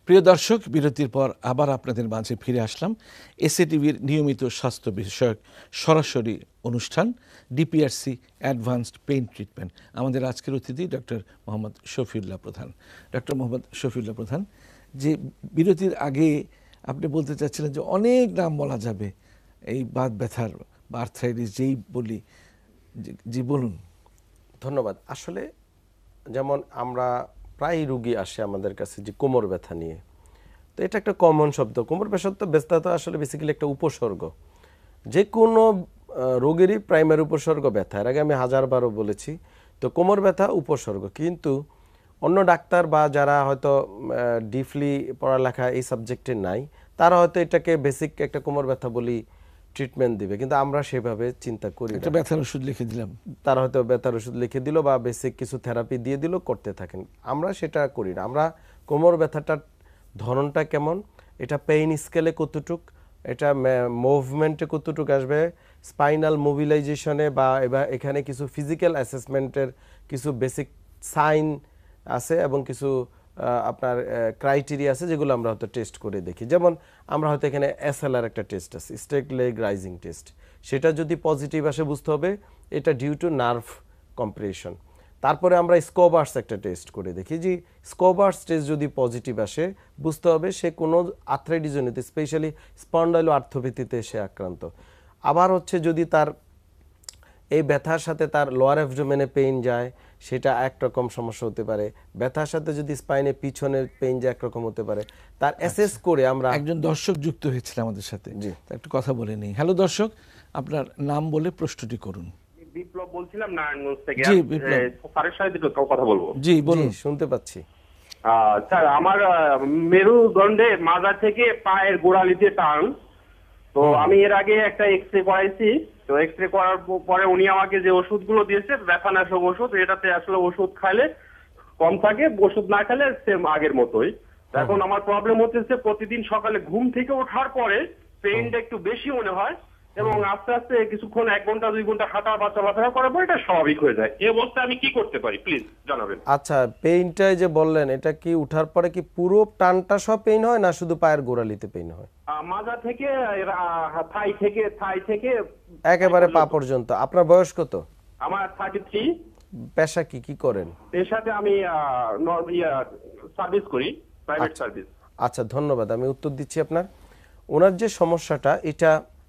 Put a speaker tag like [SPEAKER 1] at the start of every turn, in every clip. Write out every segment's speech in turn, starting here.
[SPEAKER 1] প্রিয় দর্শক, বিরতির পর আবার আপনাদের মাঝে ফিরে আসলাম। এসএটিভির নিয়মিত স্বাস্থ্য বিষয়ক সরাসরি অনুষ্ঠান ডিপিআরসি অ্যাডভান্সড পেইন ট্রিটমেন্ট। আমাদের আজকের অতিথি ডক্টর মোহাম্মদ শফিউল্লাহ প্রধান। ডক্টর মোহাম্মদ শফিউল্লাহ প্রধান, যে বিরতির আগে আপনি বলতে চাচ্ছিলেন যে অনেক নাম বলা যাবে এই বাত ব্যথার বা আর্থ্রাইটিস যেই বলি, জি বলুন।
[SPEAKER 2] ধন্যবাদ। আসলে যেমন আমরা প্রায় রুগী আসে আমাদের কাছে যে কোমর ব্যথা নিয়ে, তো এটা একটা কমন শব্দ। কোমর ব্যথা তো আসলে বেসিক্যালি একটা উপসর্গ, যে কোনো রোগেরই প্রাইমারি উপসর্গ ব্যথা। এর আগে আমি হাজারবারও বলেছি। তো কোমর ব্যথা উপসর্গ, কিন্তু অন্য ডাক্তার বা যারা হয়তো ডিপলি পড়ালেখা এই সাবজেক্টে নাই, তারা হয়তো এটাকে বেসিক একটা কোমর ব্যথা বলি ট্রিটমেন্ট দিবে, কিন্তু আমরা সেভাবে চিন্তা করি না।
[SPEAKER 1] একটা ব্যথার ওষুধ লিখে দিলাম,
[SPEAKER 2] তারা হয়তো ব্যথার ওষুধ লিখে দিল বা বেসিক কিছু থেরাপি দিয়ে দিল, করতে থাকেন। আমরা সেটা করি না। আমরা কোমর ব্যথাটার ধরনটা কেমন, এটা পেইন স্কেলে কতটুক, এটা মুভমেন্টে কতটুক আসবে, স্পাইনাল মোবিলাইজেশনে বা এখানে কিছু ফিজিক্যাল অ্যাসেসমেন্টের কিছু বেসিক সাইন আছে এবং কিছু আপনার ক্রাইটেরিয়া আছে যেগুলো আমরা হয়তো টেস্ট করে দেখি। যেমন আমরা হয়তো এখানে এসএলআর একটা টেস্ট আছে, স্ট্রেট লেগ রাইজিং টেস্ট। সেটা যদি পজিটিভ আসে বুঝতে হবে এটা ডিউ টু নার্ভ কম্প্রেশন। তারপরে আমরা স্কোবার্স একটা টেস্ট করে দেখি, যে স্কোবার্স টেস্ট যদি পজিটিভ আসে বুঝতে হবে সে কোনো আর্থ্রাইটিসজনিত স্পেশালি স্পন্ডাইলো আর্থ্রোপ্যাথিতে সে আক্রান্ত। আবার হচ্ছে যদি তার এই ব্যথার সাথে তার লোয়ার অ্যাবডোমেনে পেইন যায়, সেটা একরকম সমস্যা হতে পারে। ব্যথার সাথে যদি স্পাইনে পিছনের পেইন যায় একরকম হতে পারে। তার অ্যাসেস করে আমরা
[SPEAKER 1] একজন দর্শক যুক্ত হয়েছিল আমাদের সাথে, একটু কথা বলে নিই। হ্যালো দর্শক, আপনার নাম বলে প্রশ্নটি করুন।
[SPEAKER 3] বিপ্লব বলছিলাম নারায়ণগঞ্জ থেকে।
[SPEAKER 1] জি বিপ্লব,
[SPEAKER 3] স্যারের সাথে দুটো কথা বলবো।
[SPEAKER 1] জি বলুন।
[SPEAKER 2] শুনতে পাচ্ছি।
[SPEAKER 3] স্যার, আমার মেরুদণ্ডে মাজা থেকে পায়ের গোড়ালিতে টান। তো আমি এর আগে একটা এক্সরে করাইছি। তো এক্সরে করার পরে উনি আমাকে যে ওষুধগুলো দিয়েছে ব্যথানাশক ওষুধ, এটাতে আসলে ওষুধ খাইলে কম থাকে, ওষুধ না খেলে সেম আগের মতোই। এখন আমার প্রবলেম হচ্ছে প্রতিদিন সকালে ঘুম থেকে ওঠার পরে পেইনটা একটু বেশি মনে হয় এবং আস্তে আস্তে কিছুক্ষণ 1 ঘন্টা 2 ঘন্টা হাঁটা বাচ্চা করার পর এটা স্বাভাবিক হয়ে যায়। এই অবস্থায় আমি কি করতে পারি প্লিজ জানাবেন।
[SPEAKER 2] আচ্ছা, পেইনটাই যে বললেন, এটা কি উঠার পরে কি পুরো টানটা সব পেইন হয় না শুধু পায়ের গোড়ালিতে পেইন হয়?
[SPEAKER 3] মাজা থেকে থাই থেকে
[SPEAKER 2] একেবারে পা পর্যন্ত। আপনার বয়স কত?
[SPEAKER 3] আমার 33।
[SPEAKER 2] পেশা কি, কি করেন?
[SPEAKER 3] এর সাথে আমি সার্ভিস করি, প্রাইভেট সার্ভিস।
[SPEAKER 2] আচ্ছা, ধন্যবাদ। আমি উত্তর দিচ্ছি আপনার। ওনার যে সমস্যাটা, এটা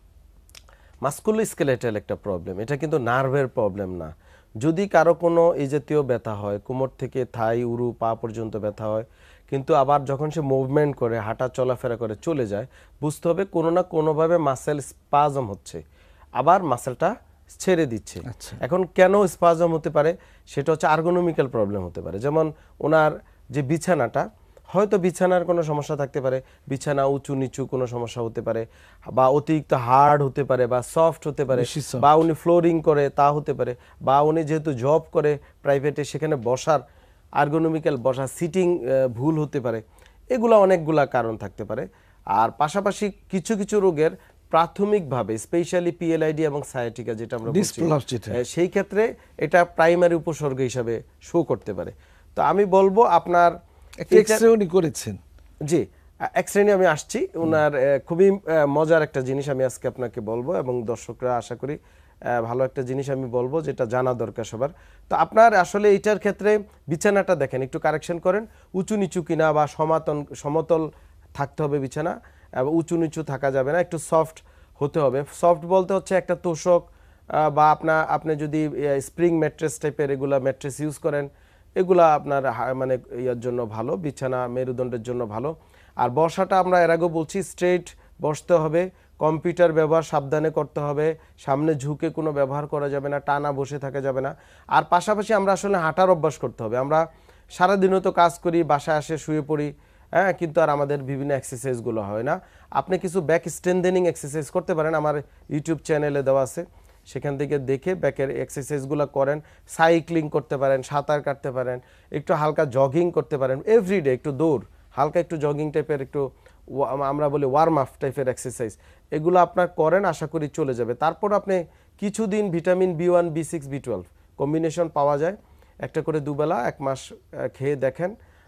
[SPEAKER 2] মাস্কুলোস্কেলেটাল একটা প্রবলেম, এটা কিন্তু নার্ভের প্রবলেম না। যদি কারো কোনো এই জাতীয় ব্যথা হয়, কোমর থেকে থাই উরু পা পর্যন্ত ব্যথা হয়, কিন্তু আবার যখন সে মুভমেন্ট করে হাঁটা চলাফেরা করে চলে যায়, বুঝতে হবে কোনো না কোনোভাবে মাসেল স্পাজম হচ্ছে, আবার মাসেলটা ছেড়ে দিচ্ছে। এখন কেন স্পাজম হতে পারে, সেটা হচ্ছে আর্গোনমিক্যাল প্রবলেম হতে পারে। যেমন ওনার যে বিছানাটা, হয়তো বিছানার কোনো সমস্যা থাকতে পারে, বিছানা উঁচু নিচু কোনো সমস্যা হতে পারে, বা অতিরিক্ত হার্ড হতে পারে বা সফট হতে পারে, বা উনি ফ্লোরিং করে তা হতে পারে, বা উনি যেহেতু জব করে প্রাইভেটে, সেখানে বসার আর্গোনমিক্যাল বসা সিটিং ভুল হতে পারে। এগুলো অনেকগুলা কারণ থাকতে পারে। আর পাশাপাশি কিছু কিছু রোগের প্রাথমিকভাবে স্পেশালি পিএলআইডি এবং সায়াটিকা যেটা আমরা বলছি, সেই ক্ষেত্রে এটা প্রাইমারি উপসর্গ হিসাবে শো করতে পারে। তো আমি বলবো আপনার
[SPEAKER 1] এক্সরে উনি করেছেন।
[SPEAKER 2] জি, এক্সরে নিয়ে আমি আসছি। ওনার খুবই মজার একটা জিনিস আমি আজকে আপনাকে বলবো, এবং দর্শকরা আশা করি ভালো একটা জিনিস আমি বলবো যেটা জানা দরকার সবার। তো আপনার আসলে এইটার ক্ষেত্রে বিছানাটা দেখেন, একটু কারেকশন করেন, উঁচু নিচু কিনা বা সমতল থাকতে হবে বিছানা, এবং উঁচু নিচু থাকা যাবে না, একটু সফট হতে হবে। সফট বলতে হচ্ছে একটা তোষক বা আপনি যদি স্প্রিং ম্যাট্রেস টাইপের এগুলা ম্যাট্রেস ইউজ করেন, এগুলা আপনার মানে ইয়ার জন্য ভালো, বিছানা মেরুদণ্ডের জন্য ভালো। আর বসাটা আমরা এর আগেও বলছি, স্ট্রেট বসতে হবে, কম্পিউটার ব্যবহার সাবধানে করতে হবে, সামনে ঝুঁকে কোনো ব্যবহার করা যাবে না, টানা বসে থাকা যাবে না। আর পাশাপাশি আমরা আসলে হাঁটার অভ্যাস করতে হবে। আমরা সারাদিনও তো কাজ করি, বাসায় আসে শুয়ে পড়ি, হ্যাঁ, কিন্তু আর আমাদের বিভিন্ন এক্সারসাইজগুলো হয় না। আপনি কিছু ব্যাক স্ট্রেনথেনিং এক্সারসাইজ করতে পারেন, আমার ইউটিউব চ্যানেলে দেওয়া আছে, সেখান থেকে দেখে ব্যাকের এক্সারসাইজগুলো করেন। সাইক্লিং করতে পারেন, সাঁতার কাটতে পারেন, একটু হালকা জগিং করতে পারেন, এভরিডে একটু দৌড়, হালকা একটু জগিং টাইপের, একটু আমরা বলি ওয়ার্ম আপ টাইপের এক্সারসাইজ, এগুলো আপনার করেন, আশা করি চলে যাবে। তারপর আপনি কিছুদিন vitamin B1 B6 B12 combination পাওয়া যায়, একটা করে দুবেলা 1 মাস খেয়ে দেখেন।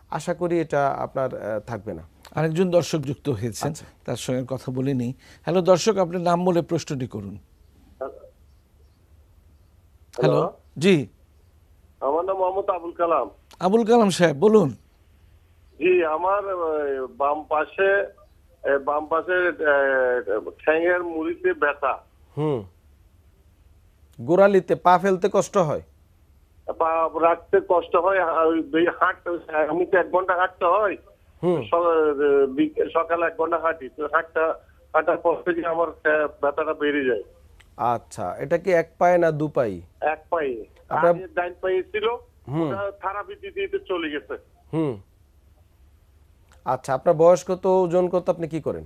[SPEAKER 2] আশা করি এটা আপনার থাকবে না।
[SPEAKER 1] আরেকজন দর্শক যুক্ত হয়েছেন, তার সঙ্গে কথা বলে নিই। হ্যালো দর্শক, আপনার নাম বলে প্রশ্নটি করুন। হ্যালো, জি।
[SPEAKER 4] আমার নাম মোহাম্মদ আবুল কালাম।
[SPEAKER 1] আবুল কালাম সাহেব বলুন।
[SPEAKER 4] জি, আমার বাম পাশে ঠ্যাঙের মুড়িতে ব্যথা।
[SPEAKER 2] গোড়ালিতে পা ফেলতে কষ্ট হয়,
[SPEAKER 4] পা রাখতে কষ্ট হয়, হাঁটতে আমি তো 1 ঘন্টা হাঁটতে হয়, সকালে 1 ঘন্টা হাঁটি, তো হাঁটার পর থেকে আমার ব্যথাটা বেড়ে যায়।
[SPEAKER 2] আচ্ছা, এটা কি এক পায়ে না 2 পায়ে?
[SPEAKER 4] 1 পায়ে, ডাইন পায়ে ছিল, থেরাপি দিতে চলে গেছে।
[SPEAKER 2] আচ্ছা, আপনার বয়স কত, ওজন কত, আপনি কি করেন?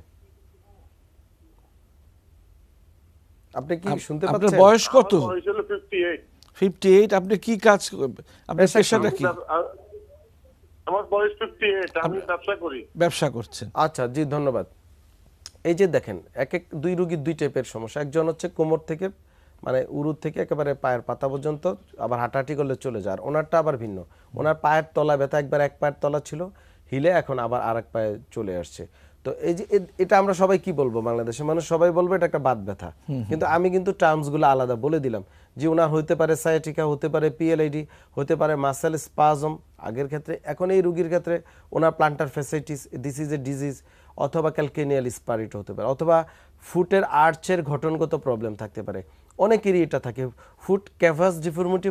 [SPEAKER 2] আপনি কি শুনতে পাচ্ছেন?
[SPEAKER 1] আপনার বয়স কত?
[SPEAKER 4] আমার বয়স হলো 58।
[SPEAKER 1] 58। আপনি কি কাজ, আপনার পেশাটা কি?
[SPEAKER 4] আমার বয়স 58, আমি ব্যবসা করি।
[SPEAKER 1] ব্যবসা করছেন?
[SPEAKER 2] আচ্ছা, জি ধন্যবাদ। এই যে দেখেন, দুই রোগীর 2 টাইপের সমস্যা। একজন হচ্ছে কোমর থেকে, মানে উরুর থেকে একেবারে পায়ের পাতা পর্যন্ত আবার হাঁটাহাঁটি করলে চলে যায়, ওনারটা আবার ভিন্ন। ওনার পায়ের তলা ব্যথা, একবার এক পায়ের তলা ছিল, হিলে এখন আবার আরেক পায়ে চলে আসছে। তো এই যে এটা আমরা সবাই কি বলবো, বাংলাদেশের মানুষ সবাই বলবো এটা একটা বাত ব্যথা, কিন্তু আমি কিন্তু টার্মসগুলো আলাদা বলে দিলাম যে ওনার হতে পারে সায়াটিকা, হতে পারে পিএলআইডি, হতে পারে মাসেল স্পাজম আগের ক্ষেত্রে, এখন এই রোগীর ক্ষেত্রে ওনার plantar fasciitis, this is a disease, অথবা ক্যালকেনিয়াল স্পারিট হতে পারে, অথবা ফুটের আর্চের ঘটনগত প্রবলেম থাকতে পারে। অনেকেরই এটা থাকে, ফুট ক্যাভাস ডিফর্মিটি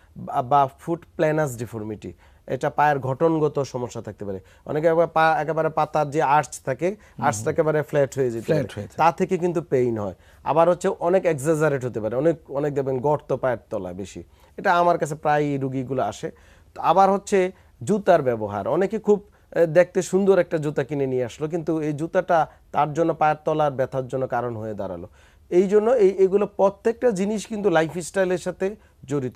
[SPEAKER 2] বা ফুট প্ল্যানাস ডিফর্মিটি, এটা পায়ের ঘটনগত সমস্যা থাকতে পারে। অনেকে পা একেবারে পাতার যে আর্চ থাকে, আর্চটা একেবারে ফ্ল্যাট হয়ে যেতে পারে, তা থেকে কিন্তু পেইন হয়। আবার হচ্ছে অনেক এক্সাজারেট হতে পারে, অনেক দেখবেন গর্ত পায়ের তলা বেশি, এটা আমার কাছে প্রায় রুগীগুলো আসে। আবার হচ্ছে জুতার ব্যবহার, অনেকে খুব দেখতে সুন্দর একটা জুতা কিনে নিয়ে আসলো, কিন্তু এই জুতাটা তার জন্য পায়ের তলার ব্যথার জন্য কারণ হয়ে দাঁড়ালো। এই জন্য এগুলো প্রত্যেকটা জিনিস কিন্তু লাইফস্টাইলের সাথে জড়িত,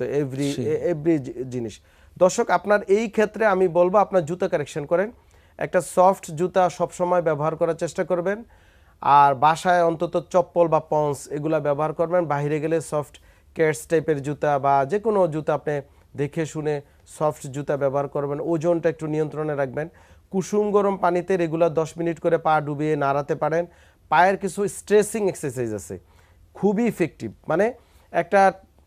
[SPEAKER 2] এভরি জিনিস। দর্শক, আপনার এই ক্ষেত্রে আমি বলবো আপনার জুতা কারেকশন করেন, একটা সফট জুতা সবসময় ব্যবহার করার চেষ্টা করবেন, আর বাসায় অন্তত চপ্পল বা পন্স এগুলা ব্যবহার করবেন। বাইরে গেলে সফট ক্যাটস টাইপের জুতা বা যে কোনো জুতা আপনি দেখে শুনে সফট জুতা ব্যবহার করবেন। ওজনটা একটু নিয়ন্ত্রণে রাখবেন। কুসুম গরম পানিতে রেগুলার 10 মিনিট করে পা ডুবিয়ে নাড়াতে পারেন। পায়ের কিছু স্ট্রেসিং এক্সারসাইজ আছে, খুবই ইফেক্টিভ। মানে একটা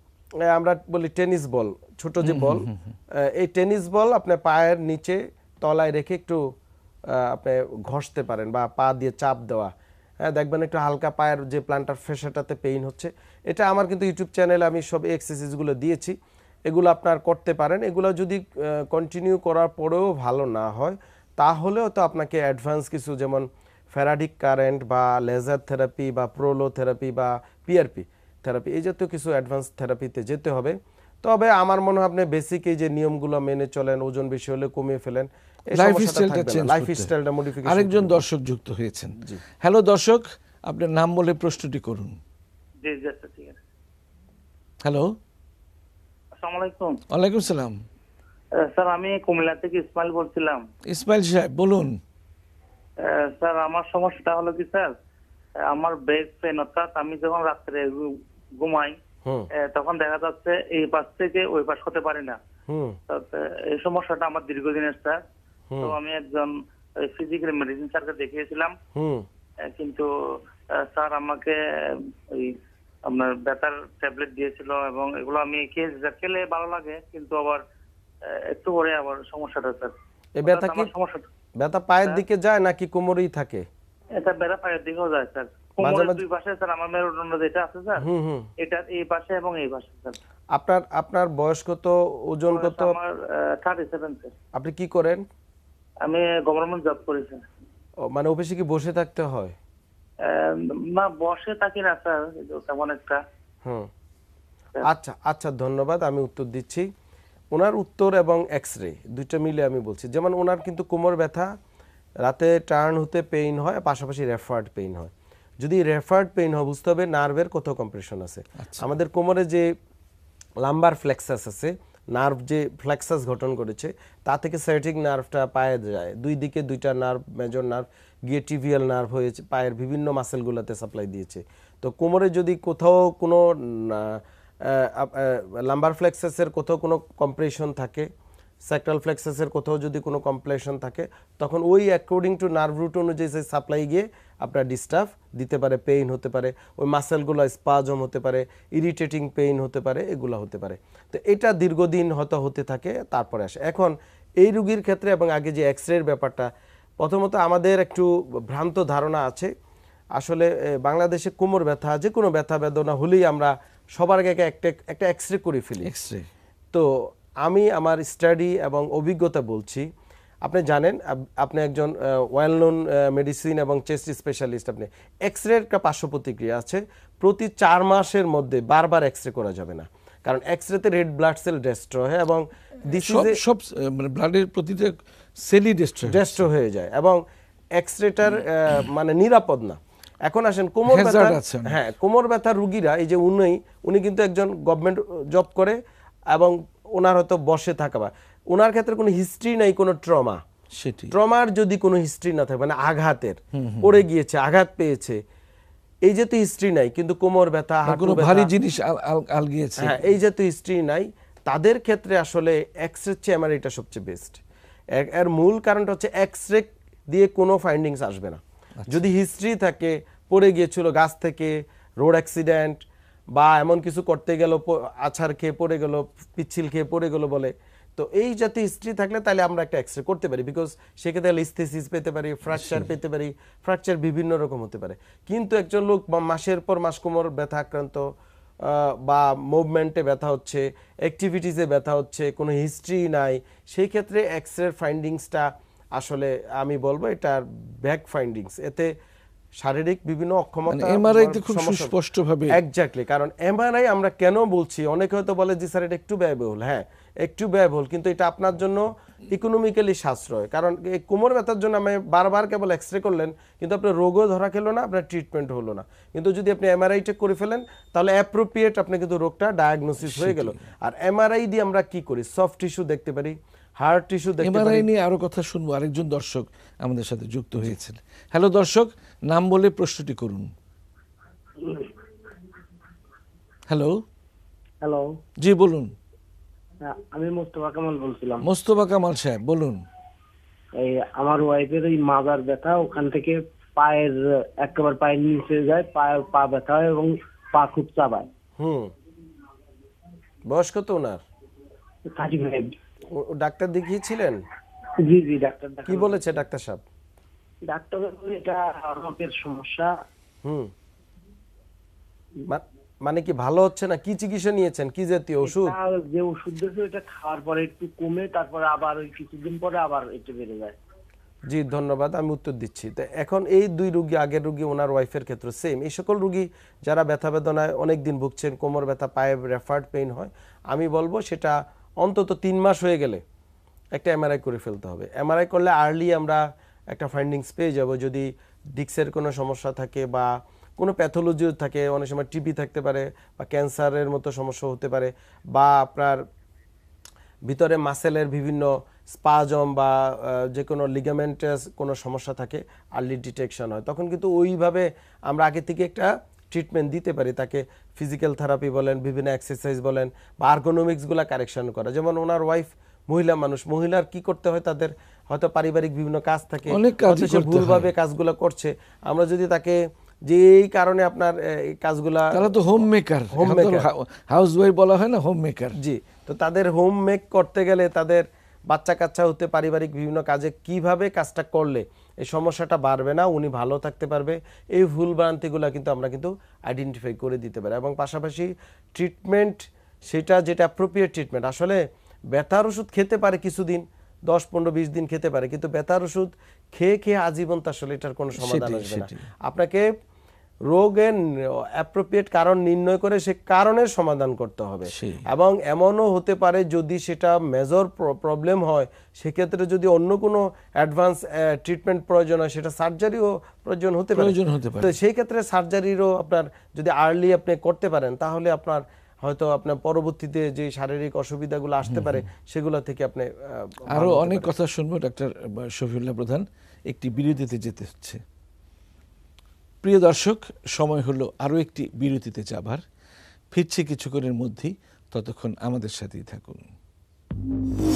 [SPEAKER 2] আমরা বলি টেনিস বল, ছোট যে বল, এই টেনিস বল আপনি পায়ের নিচে তলায় রেখে একটু আপনি ঘষতে পারেন বা পা দিয়ে চাপ দেওয়া, হ্যাঁ দেখবেন একটু হালকা পায়ের যে প্লান্টার ফেসাটাতে পেইন হচ্ছে। এটা আমার কিন্তু ইউটিউব চ্যানেলে আমি সব এক্সারসাইজগুলো দিয়েছি, এগুলো আপনার করতে পারেন। এগুলো যদি কন্টিনিউ করার পরেও ভালো না হয়, তাহলেও তো আপনাকে অ্যাডভান্স কিছু, যেমন ফ্যারাডিক কারেন্ট বা লেজার থেরাপি বা প্রোলো থেরাপি বা পিআরপি থেরাপি, এই জাতীয় কিছু অ্যাডভান্স থেরাপিতে যেতে হবে। তবে আমার মনে হয় আপনি বেসিক এই যে নিয়মগুলো মেনে চলেন, ওজন বেশি হলে কমিয়ে ফেলেন, লাইফস্টাইলটা মডিফিকেশন।
[SPEAKER 1] আরেকজন দর্শক যুক্ত হয়েছেন। হ্যালো দর্শক, আপনার নাম বলে প্রশ্নটি করুন।
[SPEAKER 5] জি জি, আচ্ছা ঠিক আছে।
[SPEAKER 1] হ্যালো,
[SPEAKER 5] আসসালামু আলাইকুম।
[SPEAKER 1] ওয়ালাইকুম সালাম।
[SPEAKER 5] স্যার, আমি কুমিল্লা থেকে ইসমাইল বলছিলাম।
[SPEAKER 1] ইসমাইল সাহেব বলুন।
[SPEAKER 5] স্যার, আমার সমস্যাটা হলো কি স্যার, আমার ব্যাক পেন, অর্থাৎ আমি যখন রাত্রে ঘুমাই তখন দেখা যাচ্ছে এই পাশ থেকে ওই পাশ হতে পারি না। এই সমস্যাটা আমার দীর্ঘদিনের স্যার। তো আমি একজন ফিজিক্যাল মেডিসিন স্যারকে দেখিয়েছিলাম, কিন্তু স্যার আমাকে ওই আপনার ব্যথার ট্যাবলেট দিয়েছিল এবং এগুলো আমি খেলে ভালো লাগে, কিন্তু আবার একটু পরে আবার সমস্যাটা স্যার।
[SPEAKER 2] এই ব্যথা কি ব্যথা পায়ের দিকে যায় নাকি কোমরেই থাকে?
[SPEAKER 5] এটা ব্যথা পায়ের দিকেও যায় স্যার, কোমরের দুই পাশে স্যার। আমার মেরুদণ্ড যেটা আছে স্যার, এটা এই পাশে এবং এই পাশে স্যার।
[SPEAKER 2] আপনার বয়স কত, ওজন কত?
[SPEAKER 5] আমার 37 স্যার।
[SPEAKER 2] আপনি কি করেন?
[SPEAKER 5] আমি গভর্নমেন্ট জব করি স্যার।
[SPEAKER 2] মানে অফিসে কি বসে থাকতে হয়?
[SPEAKER 5] না, বসে থাকি না স্যার, তেমন একটা।
[SPEAKER 2] আচ্ছা আচ্ছা, ধন্যবাদ, আমি উত্তর দিচ্ছি। ওনার উত্তর এবং এক্সরে দুইটা মিলে আমি বলছি। যেমন ওনার কিন্তু কোমর ব্যথা, রাতে টার্ন হতে পেইন হয়, পাশাপাশি রেফার্ড পেইন হয়। যদি রেফার্ড পেইন হয়, বুঝতে হবে নার্ভের কোথাও কম্প্রেশন আছে। আমাদের কোমরে যে লাম্বার ফ্লেক্সাস আছে, নার্ভ যে ফ্লেক্সাস গঠন করেছে, তা থেকে সাইটিক নার্ভটা পায়ে যায়, দুই দিকে দুইটা নার্ভ, মেজর নার্ভ গিয়ে টিভিয়াল নার্ভ হয়েছে, পায়ের বিভিন্ন মাসেলগুলোতে সাপ্লাই দিয়েছে। তো কোমরে যদি কোথাও কোনো লাম্বার ফ্লেক্সাসের কোথাও কোনো কম্প্রেশন থাকে, স্যাক্রাল ফ্লেক্সাসের কোথাও যদি কোনো কমপ্লেশন থাকে তখন ওই অ্যাকর্ডিং টু নার্ভ রুট অনুযায়ী সেই সাপ্লাই গিয়ে আপনার ডিস্টার্ব দিতে পারে, পেইন হতে পারে, ওই মাসেলগুলো স্পাজম হতে পারে, ইরিটেটিং পেইন হতে পারে, এগুলো হতে পারে। তো এটা দীর্ঘদিন হয়তো হতে থাকে, তারপরে আসে। এখন এই রুগীর ক্ষেত্রে এবং আগে যে এক্স-রের ব্যাপারটা, প্রথমত আমাদের একটু ভ্রান্ত ধারণা আছে আসলে বাংলাদেশে কোমর ব্যথা, যে কোনো ব্যথা বেদনা হলেই আমরা সবার আগে একটা এক্স-রে করে ফেলি।
[SPEAKER 1] এক্স-রে
[SPEAKER 2] তো আমি আমার স্টাডি এবং অভিজ্ঞতা বলছি, আপনি জানেন আপনি একজন ওয়েল নোন মেডিসিন এবং চেস্ট স্পেশালিস্ট, আপনি এক্স-রে একটা পার্শ্ব প্রতিক্রিয়া আছে, প্রতি 4 মাসের মধ্যে বারবার এক্স-রে করা যাবে না, কারণ এক্স-রেতে রেড ব্লাড সেল ডেস্ট্রয় হয় এবং
[SPEAKER 1] সব মানে ব্লাডের প্রতিটা সেলই
[SPEAKER 2] ডেস্ট্রয় হয়ে যায় এবং এক্স-রেটার মানে নিরাপদ না। এখন আসেন কোমর ব্যথা, হ্যাঁ কোমর ব্যথার রুগীরা, এই যে উনি কিন্তু একজন গভর্নমেন্ট জব করে এবং ওনার হয়তো বসে থাকা, বা ওনার ক্ষেত্রে কোনো হিস্ট্রি নাই কোনো ট্রমার যদি কোনো হিস্ট্রি না থাকে, মানে আঘাতের পড়ে গিয়েছে, আঘাত পেয়েছে, এই যে তো হিস্ট্রি নাই, কিন্তু কোমর ব্যথা,
[SPEAKER 1] কোনো ভারী জিনিস আলগিয়েছে,
[SPEAKER 2] হ্যাঁ এই যে তো হিস্ট্রি নাই, তাদের ক্ষেত্রে আসলে এক্স-রে চেয়ে আমার এটা সবচেয়ে বেস্ট। এর মূল কারণটা হচ্ছে এক্স-রে দিয়ে কোনো ফাইন্ডিংস আসবে না। যদি হিস্ট্রি থাকে, পড়ে গিয়েছিল গাছ থেকে, রোড অ্যাক্সিডেন্ট, বা এমন কিছু করতে গেল, আছাড় খেয়ে পড়ে গেল, পিচ্ছিল খেয়ে পড়ে গেল বলে, তো এই জাতীয় হিস্ট্রি থাকলে তাহলে আমরা একটা এক্স-রে করতে পারি, বিকজ সেক্ষেত্রে লিস্থেসিস পেতে পারি, ফ্র্যাকচার পেতে পারি, ফ্র্যাকচার বিভিন্ন রকম হতে পারে। কিন্তু একজন লোক মাসের পর মাস কোমর ব্যথা আক্রান্ত, বা মুভমেন্টে ব্যথা হচ্ছে, অ্যাক্টিভিটিসে ব্যথা হচ্ছে, কোনো হিস্ট্রি নাই, সেই ক্ষেত্রে এক্স-রে ফাইন্ডিংসটা আসলে আমি বলবো এটার ব্যাক ফাইন্ডিংস, এতে শারীরিক বিভিন্ন অক্ষমতা,
[SPEAKER 1] এমআরআইতে খুব সুস্পষ্টভাবে
[SPEAKER 2] এক্স্যাক্টলি। কারণ এমআরআই আমরা কেন বলছি, অনেকে হয়তো বলে যে স্যার এটা একটু ব্যয়বহুল, হ্যাঁ একটু ব্যয়বহুল, কিন্তু এটা আপনার জন্য ইকোনমিক্যালি সাশ্রয়। কারণ এই কোমর ব্যথার জন্য আমি বারবার কেবল এক্স-রে করলেন, কিন্তু আপনার রোগও ধরা খেলো না, আপনার ট্রিটমেন্ট হলো না। কিন্তু যদি আপনি এমআরআইটা করে ফেলেন, তাহলে অ্যাপ্রোপ্রিয়েট আপনি কিন্তু রোগটা ডায়াগনোসিস হয়ে গেল। আর এমআরআই দিয়ে আমরা কি করি, সফট টিস্যু দেখতে পারি, হার্ট টিস্যু দেখতে পারি।
[SPEAKER 1] এমআরআই নিয়ে আরো কথা শুনবো, আরেকজন দর্শক আমাদের সাথে যুক্ত হয়েছেন। হ্যালো দর্শক, নাম বলে প্রশ্নটি করুন। হ্যালো।
[SPEAKER 6] হ্যালো,
[SPEAKER 1] জি বলুন।
[SPEAKER 6] আমি মোস্তফা কামাল বলছিলাম।
[SPEAKER 1] মোস্তফা কামাল সাহেব বলুন।
[SPEAKER 6] এই আমার ওয়াইফের ওই মাজার ব্যথা, ওখান থেকে পায়ের একেবারে পায়ের নিচে যায়, পা ব্যথা হয় এবং পা খুব চাবায়।
[SPEAKER 2] বয়স কত ওনার?
[SPEAKER 6] 35।
[SPEAKER 2] ডাক্তার দেখিয়েছিলেন?
[SPEAKER 6] জি জি, ডাক্তার
[SPEAKER 2] কি বলেছে ডাক্তার সাহেব?
[SPEAKER 6] ডাক্তার এটা রোগের সমস্যা।
[SPEAKER 2] মানে কি ভালো হচ্ছে না? কি চিকিৎসা নিয়েছেন, কি জাতীয় ওষুধ?
[SPEAKER 6] যে ওষুধ দিয়েছে এটা খাওয়ার পরে একটু কমে, তারপরে আবার ওই কিছুদিন পরে আবার একটু বেড়ে যায়।
[SPEAKER 2] জি ধন্যবাদ, আমি উত্তর দিচ্ছি। তো এখন এই দুই রুগী, আগের রুগী ওনার ওয়াইফের ক্ষেত্রে সেম, এই সকল রুগী যারা ব্যথা বেদনায় অনেক দিন ভুগছেন, কোমর ব্যথা, পায়ে রেফার্ড পেইন হয়, আমি বলবো সেটা অন্তত 3 মাস হয়ে গেলে একটা এমআরআই করে ফেলতে হবে। এমআরআই করলে আর্লি আমরা একটা ফাইন্ডিংস পেয়ে যাব। যদি ডিস্কের কোনো সমস্যা থাকে বা কোনো প্যাথোলজিও থাকে, অনেক সময় টিবি থাকতে পারে বা ক্যান্সারের মতো সমস্যা হতে পারে, বা আপনার ভিতরে মাসেলের বিভিন্ন স্পাজম বা যে কোনো লিগামেন্টের কোনো সমস্যা থাকে, আর্লি ডিটেকশন হয়, তখন কিন্তু ওইভাবে আমরা আগে থেকে একটা ট্রিটমেন্ট দিতে পারি। তাকে ফিজিক্যাল থেরাপি বলেন, বিভিন্ন এক্সারসাইজ বলেন, বা আর্গোনমিক্সগুলো কারেকশন করা। যেমন ওনার ওয়াইফ মহিলা মানুষ, মহিলার কি করতে হয়, তাদের হয়তো পারিবারিক বিভিন্ন কাজ থাকে, ভুলভাবে কাজগুলো করছে। আমরা যদি তাকে যে এই কারণে আপনার এই কাজগুলা,
[SPEAKER 1] তারা তো হোম মেকার, হাউসওয়াইফ বলা হয় না, হোম মেকার।
[SPEAKER 2] জি, তো তাদের হোম মেক করতে গেলে তাদের বাচ্চা কাচ্চা হতে, পারিবারিক বিভিন্ন কাজে কিভাবে কাজটা করলে এই সমস্যাটা বাড়বে না, উনি ভালো থাকতে পারবে, এই ভুল ভ্রান্তিগুলো কিন্তু আমরা কিন্তু আইডেন্টিফাই করে দিতে পারি। এবং পাশাপাশি ট্রিটমেন্ট, সেটা যেটা অ্যাপ্রোপ্রিয়েট ট্রিটমেন্ট, আসলে ব্যথার ওষুধ খেতে পারে কিছুদিন, 10, 15, 20 দিন খেতে পারে, কিন্তু ব্যথার ওষুধ খেয়ে খেয়ে আজীবন তো আসলে এটার কোনো সমাধান আসবে না। আপনাকে রোগের অ্যাপ্রোপ্রিয়েট কারণ নির্ণয় করে সে কারণের সমাধান করতে হবে। এবং এমনও হতে পারে যদি সেটা মেজর প্রবলেম হয়, সেক্ষেত্রে যদি অন্য কোনো অ্যাডভান্স ট্রিটমেন্ট প্রয়োজন হয়, সেটা সার্জারিও প্রয়োজন হতে পারে। তো সেই ক্ষেত্রে সার্জারিরও আপনার যদি আর্লি আপনি করতে পারেন, তাহলে আপনার হয়তো আপনার পরবর্তীতে যে শারীরিক অসুবিধাগুলো আসতে পারে সেগুলো থেকে আপনি
[SPEAKER 1] আরো অনেক কথা শুনবো। ডাক্তার শফিউল্লাহ প্রধান, একটি বিরতিতে যেতে হচ্ছে। প্রিয় দর্শক, সময় হলো আরো একটি বিরতিতে যাবার। ফিরছি কিছুক্ষণের মধ্যেই, ততক্ষণ আমাদের সাথেই থাকুন।